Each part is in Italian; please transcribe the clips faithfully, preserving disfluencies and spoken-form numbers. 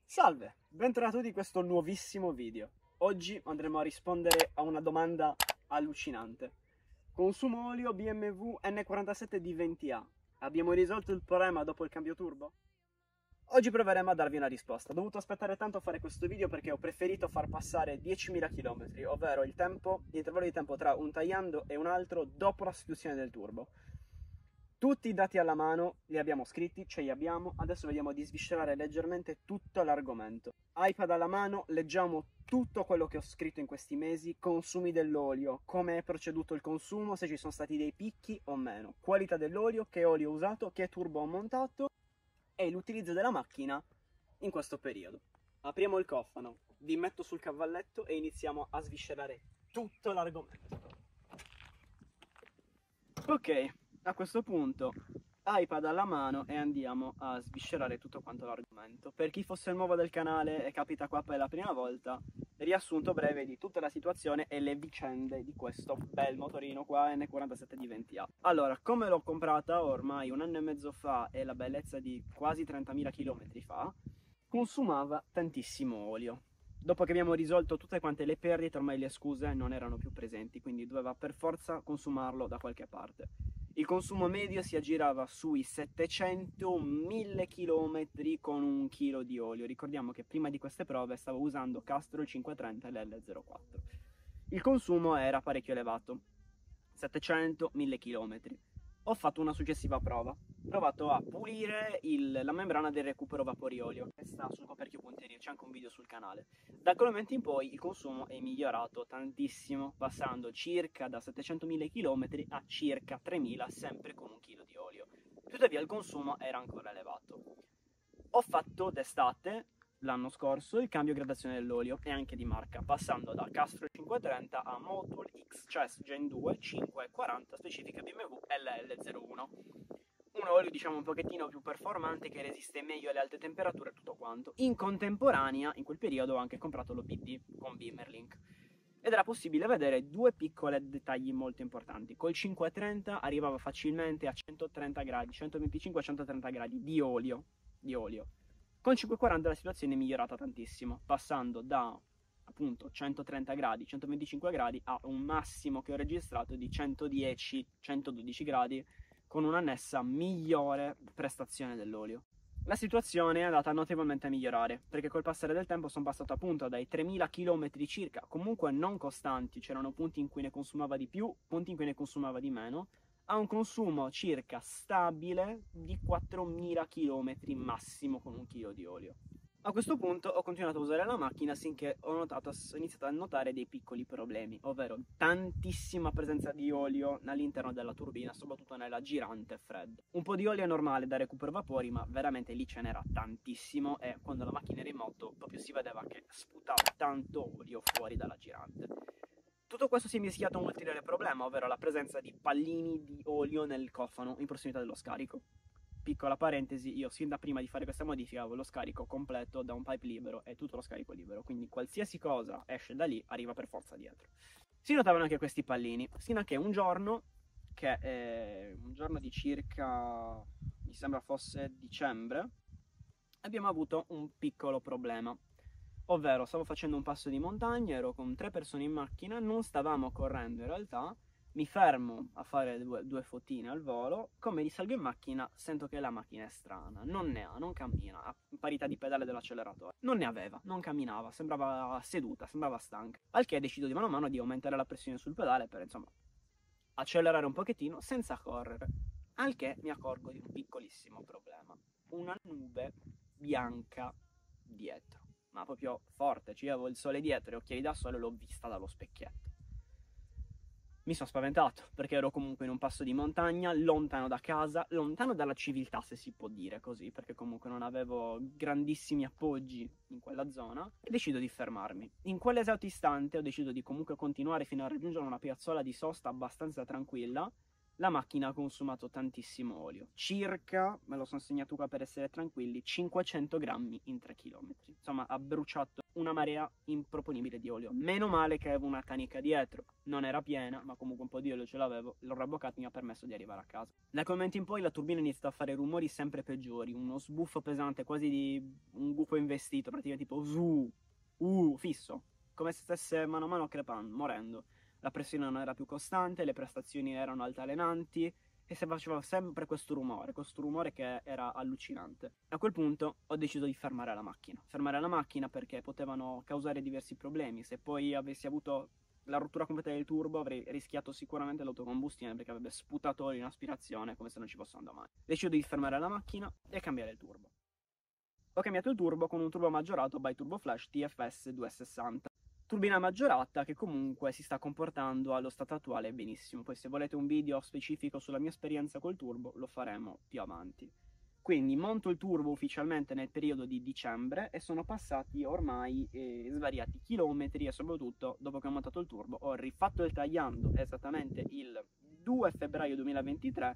Salve, bentornati in questo nuovissimo video. Oggi andremo a rispondere a una domanda allucinante. Consumo olio B M W N quarantasette D venti A. Abbiamo risolto il problema dopo il cambio turbo? Oggi proveremo a darvi una risposta. Ho dovuto aspettare tanto a fare questo video perché ho preferito far passare diecimila chilometri, ovvero il tempo, l'intervallo di tempo tra un tagliando e un altro dopo la sostituzione del turbo. Tutti i dati alla mano li abbiamo scritti, ce li abbiamo, adesso vediamo di sviscerare leggermente tutto l'argomento. iPad alla mano, leggiamo tutto quello che ho scritto in questi mesi, consumi dell'olio, come è proceduto il consumo, se ci sono stati dei picchi o meno, qualità dell'olio, che olio ho usato, che turbo ho montato e l'utilizzo della macchina in questo periodo. Apriamo il cofano, vi metto sul cavalletto e iniziamo a sviscerare tutto l'argomento. Ok. A questo punto iPad alla mano e andiamo a sviscerare tutto quanto l'argomento. Per chi fosse nuovo del canale e capita qua per la prima volta, riassunto breve di tutta la situazione e le vicende di questo bel motorino qua N quarantasette D venti A. Allora, come l'ho comprata ormai un anno e mezzo fa e la bellezza di quasi trentamila chilometri fa, consumava tantissimo olio. Dopo che abbiamo risolto tutte quante le perdite, ormai le scuse non erano più presenti, quindi doveva per forza consumarlo da qualche parte. Il consumo medio si aggirava sui settecento mille chilometri con un chilo di olio. Ricordiamo che prima di queste prove stavo usando Castrol cinquecentotrenta L L zero quattro. Il consumo era parecchio elevato, settecento mille chilometri. Ho fatto una successiva prova. Ho provato a pulire il, la membrana del recupero vapori olio che sta sul coperchio punterio, c'è anche un video sul canale. Da quel momento in poi il consumo è migliorato tantissimo, passando circa da settecentomila chilometri a circa tremila, sempre con un chilo di olio. Tuttavia il consumo era ancora elevato. Ho fatto d'estate, l'anno scorso, il cambio gradazione dell'olio e anche di marca, passando da Castrol cinquecentotrenta a Motul X C E S Gen due cinquecentoquaranta specifica B M W L L zero uno. Un olio diciamo un pochettino più performante che resiste meglio alle alte temperature e tutto quanto. In contemporanea, in quel periodo, ho anche comprato l'O B D con Beamerlink ed era possibile vedere due piccoli dettagli molto importanti. Col cinquecentotrenta arrivava facilmente a centotrenta gradi, centoventicinque a centotrenta gradi di olio, di olio. Con cinquecentoquaranta la situazione è migliorata tantissimo, passando da appunto centotrenta gradi, centoventicinque gradi a un massimo che ho registrato di centodieci centododici gradi, con un'annessa migliore prestazione dell'olio. La situazione è andata notevolmente a migliorare, perché col passare del tempo sono passato appunto dai tremila chilometri circa, comunque non costanti, c'erano punti in cui ne consumava di più, punti in cui ne consumava di meno, a un consumo circa stabile di quattromila chilometri massimo con un chilo di olio. A questo punto ho continuato a usare la macchina finché ho, notato, ho iniziato a notare dei piccoli problemi, ovvero tantissima presenza di olio all'interno della turbina, soprattutto nella girante fredda. Un po' di olio è normale da recupero vapori, ma veramente lì ce n'era tantissimo e quando la macchina era in moto proprio si vedeva che sputava tanto olio fuori dalla girante. Tutto questo si è mischiato a un ulteriore problema, ovvero la presenza di pallini di olio nel cofano in prossimità dello scarico. Piccola parentesi, io sin da prima di fare questa modifica avevo lo scarico completo da un pipe libero e tutto lo scarico libero, quindi qualsiasi cosa esce da lì arriva per forza dietro. Si notavano anche questi pallini, sino a che un giorno, che è un giorno di circa, mi sembra fosse dicembre, abbiamo avuto un piccolo problema. Ovvero, stavo facendo un passo di montagna, ero con tre persone in macchina, non stavamo correndo in realtà, mi fermo a fare due, due fotine al volo, come risalgo in macchina sento che la macchina è strana, non ne ha, non cammina, a parità di pedale dell'acceleratore. Non ne aveva, non camminava, sembrava seduta, sembrava stanca. Al che decido di mano a mano di aumentare la pressione sul pedale per, insomma, accelerare un pochettino senza correre. Al che mi accorgo di un piccolissimo problema. Una nube bianca dietro. Ma proprio forte, ci avevo il sole dietro e occhiali da sole l'ho vista dallo specchietto. Mi sono spaventato, perché ero comunque in un passo di montagna, lontano da casa, lontano dalla civiltà, se si può dire così, perché comunque non avevo grandissimi appoggi in quella zona, e decido di fermarmi. In quell'esatto istante ho deciso di comunque continuare fino a raggiungere una piazzola di sosta abbastanza tranquilla. La macchina ha consumato tantissimo olio, circa, me lo sono segnato qua per essere tranquilli, cinquecento grammi in tre chilometri. Insomma, ha bruciato una marea improponibile di olio. Meno male che avevo una canica dietro, non era piena, ma comunque un po' di olio ce l'avevo, l'ho rabboccato e mi ha permesso di arrivare a casa. Da quel momento in poi la turbina inizia a fare rumori sempre peggiori, uno sbuffo pesante, quasi di un gufo investito, praticamente tipo su, uh, fisso, come se stesse mano a mano crepando, morendo. La pressione non era più costante, le prestazioni erano altalenanti, e si faceva sempre questo rumore, questo rumore che era allucinante. A quel punto ho deciso di fermare la macchina. Fermare la macchina perché potevano causare diversi problemi. Se poi avessi avuto la rottura completa del turbo avrei rischiato sicuramente l'autocombustione perché avrebbe sputato olio in aspirazione come se non ci fosse un domani. Decido di fermare la macchina e cambiare il turbo. Ho cambiato il turbo con un turbo maggiorato by Turbo Flash T F S duecentosessanta. Turbina maggiorata che comunque si sta comportando allo stato attuale benissimo. Poi se volete un video specifico sulla mia esperienza col turbo lo faremo più avanti. Quindi monto il turbo ufficialmente nel periodo di dicembre e sono passati ormai eh, svariati chilometri e soprattutto dopo che ho montato il turbo ho rifatto il tagliando esattamente il due febbraio duemilaventitré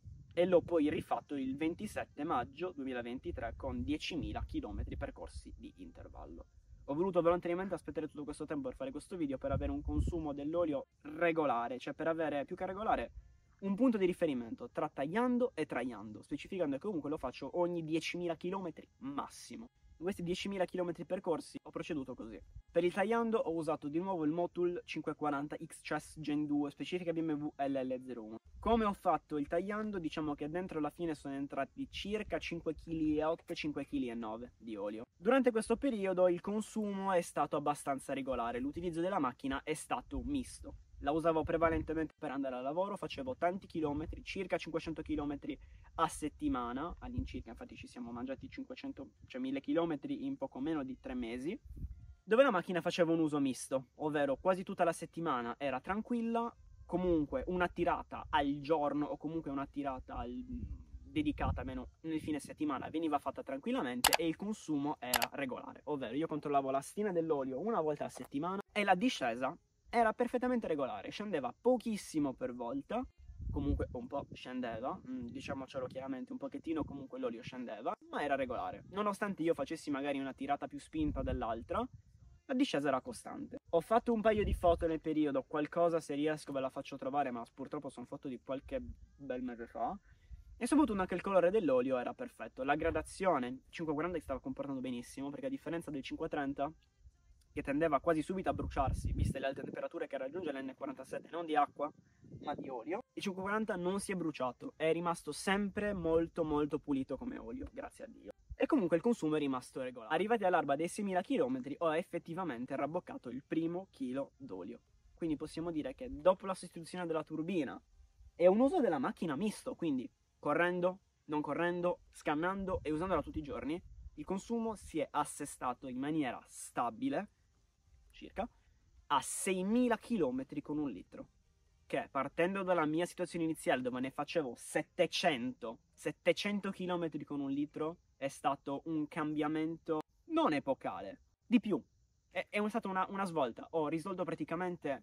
e l'ho poi rifatto il ventisette maggio duemilaventitré con diecimila chilometri percorsi di intervallo. Ho voluto volontariamente aspettare tutto questo tempo per fare questo video per avere un consumo dell'olio regolare, cioè per avere più che regolare un punto di riferimento tra tagliando e tragliando, specificando che comunque lo faccio ogni diecimila chilometri massimo. In questi diecimila chilometri percorsi ho proceduto così. Per il tagliando ho usato di nuovo il Motul cinquecentoquaranta X C S Gen due, specifica B M W L L zero uno. Come ho fatto il tagliando, diciamo che dentro alla fine sono entrati circa cinque virgola otto chili cinque virgola nove kg di olio. Durante questo periodo il consumo è stato abbastanza regolare, l'utilizzo della macchina è stato misto. La usavo prevalentemente per andare al lavoro, facevo tanti chilometri, circa cinquecento chilometri a settimana, all'incirca, infatti ci siamo mangiati cinquecento, cioè mille chilometri in poco meno di tre mesi, dove la macchina faceva un uso misto, ovvero quasi tutta la settimana era tranquilla, comunque una tirata al giorno o comunque una tirata al... dedicata almeno nel fine settimana veniva fatta tranquillamente e il consumo era regolare, ovvero io controllavo la stina dell'olio una volta a settimana e la discesa era perfettamente regolare, scendeva pochissimo per volta, comunque un po' scendeva, diciamocelo chiaramente, un pochettino comunque l'olio scendeva, ma era regolare. Nonostante io facessi magari una tirata più spinta dell'altra, la discesa era costante. Ho fatto un paio di foto nel periodo, qualcosa se riesco ve la faccio trovare, ma purtroppo sono foto di qualche bel mese fa. E soprattutto anche il colore dell'olio era perfetto. La gradazione cinquecentoquaranta si stava comportando benissimo, perché a differenza del cinquecentotrenta, che tendeva quasi subito a bruciarsi, viste le alte temperature che raggiunge l'N quarantasette, non di acqua, ma di olio, il cinquecentoquaranta non si è bruciato, è rimasto sempre molto molto pulito come olio, grazie a Dio. E comunque il consumo è rimasto regolare. Arrivati all'alba dei seimila chilometri ho effettivamente rabboccato il primo chilo d'olio. Quindi possiamo dire che dopo la sostituzione della turbina e un uso della macchina misto, quindi correndo, non correndo, scannando e usandola tutti i giorni, il consumo si è assestato in maniera stabile, circa, a seimila chilometri con un litro. Che partendo dalla mia situazione iniziale dove ne facevo settecento, settecento chilometri con un litro, è stato un cambiamento non epocale, di più. È, è stata una, una svolta. Ho risolto praticamente,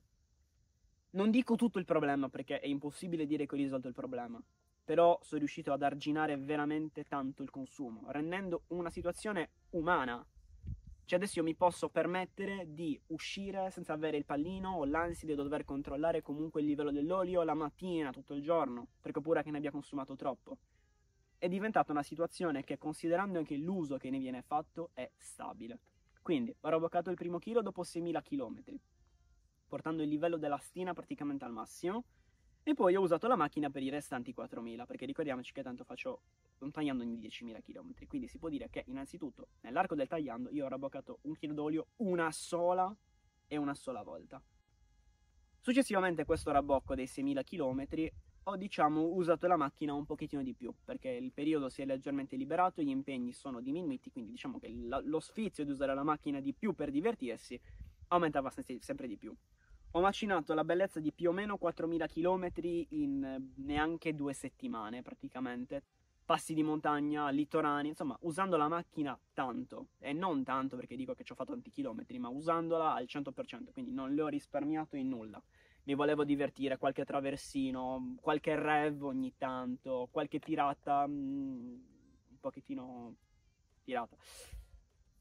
non dico tutto il problema perché è impossibile dire che ho risolto il problema, però sono riuscito ad arginare veramente tanto il consumo, rendendo una situazione umana. Cioè adesso io mi posso permettere di uscire senza avere il pallino o l'ansia di dover controllare comunque il livello dell'olio la mattina, tutto il giorno, perché ho paura che ne abbia consumato troppo. È diventata una situazione che, considerando anche l'uso che ne viene fatto, è stabile. Quindi ho rabboccato il primo chilo dopo seimila chilometri, portando il livello della stina praticamente al massimo, e poi ho usato la macchina per i restanti quattromila, perché ricordiamoci che tanto faccio un tagliando ogni diecimila chilometri, quindi si può dire che innanzitutto nell'arco del tagliando io ho rabboccato un chilo d'olio una sola e una sola volta. Successivamente a questo rabbocco dei seimila chilometri ho diciamo usato la macchina un pochettino di più, perché il periodo si è leggermente liberato, gli impegni sono diminuiti, quindi diciamo che lo sfizio di usare la macchina di più per divertirsi aumentava sempre di più. Ho macinato la bellezza di più o meno quattromila chilometri in neanche due settimane praticamente. Passi di montagna, litorani, insomma usando la macchina tanto. E non tanto perché dico che ci ho fatto tanti chilometri, ma usandola al cento per cento, quindi non le ho risparmiato in nulla. Mi volevo divertire, qualche traversino, qualche rev ogni tanto, qualche tirata, mm, un pochettino tirata.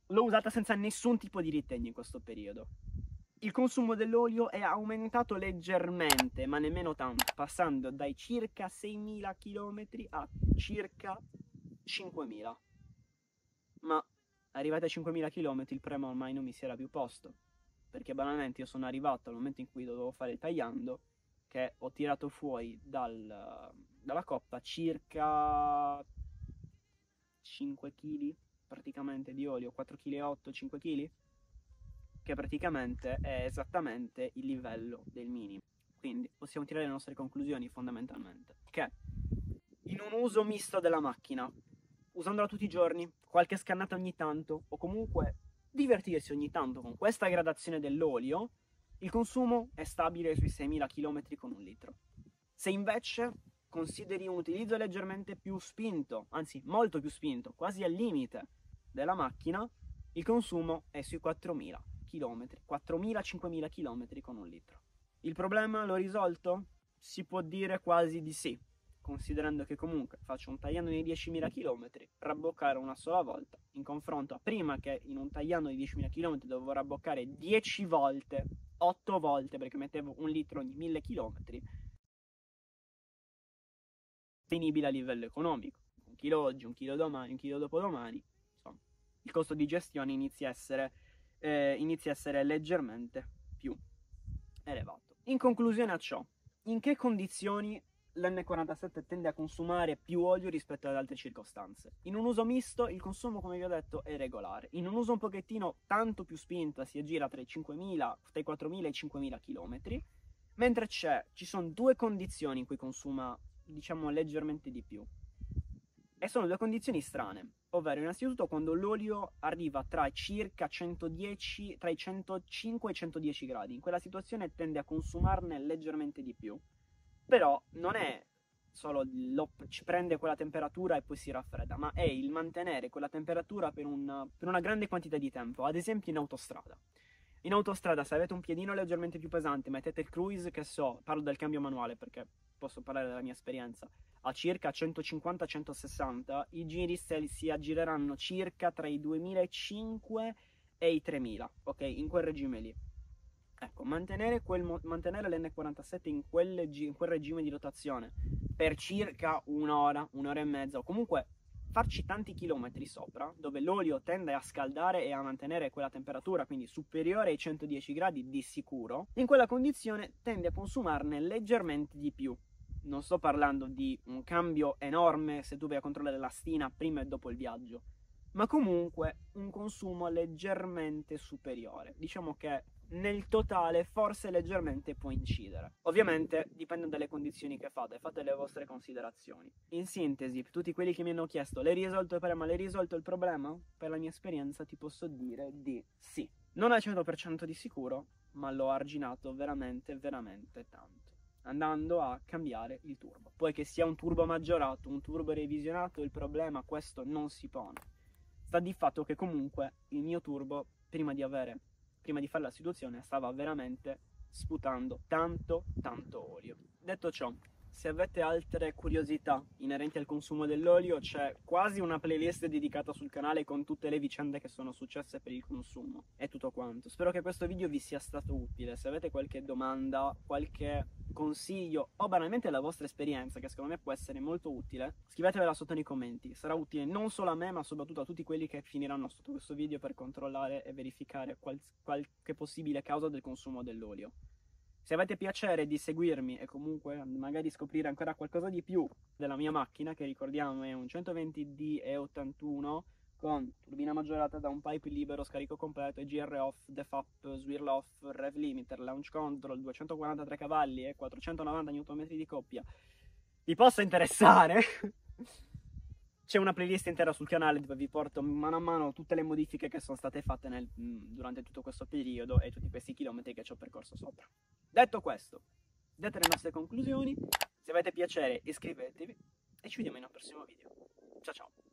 l'ho usata senza nessun tipo di ritegno in questo periodo. Il consumo dell'olio è aumentato leggermente, ma nemmeno tanto, passando dai circa seimila chilometri a circa cinquemila. Ma arrivati a cinquemila chilometri il problema ormai non mi si era più posto, perché banalmente io sono arrivato al momento in cui dovevo fare il tagliando, che ho tirato fuori dal, dalla coppa circa cinque chili praticamente di olio, quattro virgola otto chili, cinque chili, che praticamente è esattamente il livello del minimo. Quindi possiamo tirare le nostre conclusioni fondamentalmente, che in un uso misto della macchina, usandola tutti i giorni, qualche scannata ogni tanto, o comunque divertirsi ogni tanto con questa gradazione dell'olio, il consumo è stabile sui seimila chilometri con un litro. Se invece consideri un utilizzo leggermente più spinto, anzi molto più spinto, quasi al limite della macchina, il consumo è sui quattromila chilometri, quattromila cinquemila chilometri con un litro. Il problema l'ho risolto? Si può dire quasi di sì, considerando che comunque faccio un tagliando di diecimila chilometri, rabboccare una sola volta, in confronto a prima che in un tagliando di diecimila chilometri dovevo rabboccare dieci volte, otto volte, perché mettevo un litro ogni mille chilometri, sostenibile a livello economico. Un chilo oggi, un chilo domani, un chilo dopodomani, insomma, il costo di gestione inizia a essere, eh, inizia a essere leggermente più elevato. In conclusione a ciò, in che condizioni l'N quarantasette tende a consumare più olio rispetto ad altre circostanze? In un uso misto il consumo, come vi ho detto, è regolare. In un uso un pochettino tanto più spinto si aggira tra i cinquemila, tra i quattromila e i cinquemila chilometri, mentre c'è, ci sono due condizioni in cui consuma, diciamo, leggermente di più. E sono due condizioni strane, ovvero innanzitutto quando l'olio arriva tra circa centodieci, tra i centocinque e i centodieci gradi. In quella situazione tende a consumarne leggermente di più. Però non è solo lo, ci prende quella temperatura e poi si raffredda, ma è il mantenere quella temperatura per una, per una grande quantità di tempo, ad esempio in autostrada. In autostrada, se avete un piedino leggermente più pesante, mettete il cruise, che so, parlo del cambio manuale perché posso parlare della mia esperienza, a circa centocinquanta centosessanta, i giri si aggireranno circa tra i duemilacinquecento e i tremila, ok? In quel regime lì. Ecco, mantenere, quel, mantenere l'N quarantasette in quel, in quel regime di rotazione per circa un'ora, un'ora e mezza, o comunque farci tanti chilometri sopra, dove l'olio tende a scaldare e a mantenere quella temperatura, quindi superiore ai centodieci gradi di sicuro, in quella condizione tende a consumarne leggermente di più. Non sto parlando di un cambio enorme se tu vai a controllare la stina prima e dopo il viaggio, ma comunque un consumo leggermente superiore. Diciamo che nel totale forse leggermente può incidere. Ovviamente dipende dalle condizioni che fate, fate le vostre considerazioni. In sintesi, tutti quelli che mi hanno chiesto l'hai risolto il problema, l'hai risolto il problema? Per la mia esperienza ti posso dire di sì. Non al cento per cento di sicuro, ma l'ho arginato veramente, veramente tanto, andando a cambiare il turbo. Poi che sia un turbo maggiorato, un turbo revisionato, il problema questo non si pone. Sta di fatto che comunque il mio turbo, prima di avere prima di fare la situazione, stava veramente sputando tanto tanto olio. Detto ciò, se avete altre curiosità inerenti al consumo dell'olio, c'è quasi una playlist dedicata sul canale con tutte le vicende che sono successe per il consumo. È tutto quanto. Spero che questo video vi sia stato utile. Se avete qualche domanda, qualche consiglio o banalmente la vostra esperienza, che secondo me può essere molto utile, scrivetevela sotto nei commenti. Sarà utile non solo a me, ma soprattutto a tutti quelli che finiranno sotto questo video per controllare e verificare qual qualche possibile causa del consumo dell'olio. Se avete piacere di seguirmi e comunque magari scoprire ancora qualcosa di più della mia macchina, che ricordiamo è un centoventi D E ottantuno con turbina maggiorata da un pipe libero, scarico completo, E G R off, def up, swirl off, rev limiter, launch control, duecentoquarantatré cavalli e quattrocentonovanta newton metri di coppia, vi possa interessare, c'è una playlist intera sul canale dove vi porto mano a mano tutte le modifiche che sono state fatte nel, durante tutto questo periodo e tutti questi chilometri che ci ho percorso sopra. Detto questo, dette le nostre conclusioni, se avete piacere iscrivetevi e ci vediamo in un prossimo video. Ciao ciao!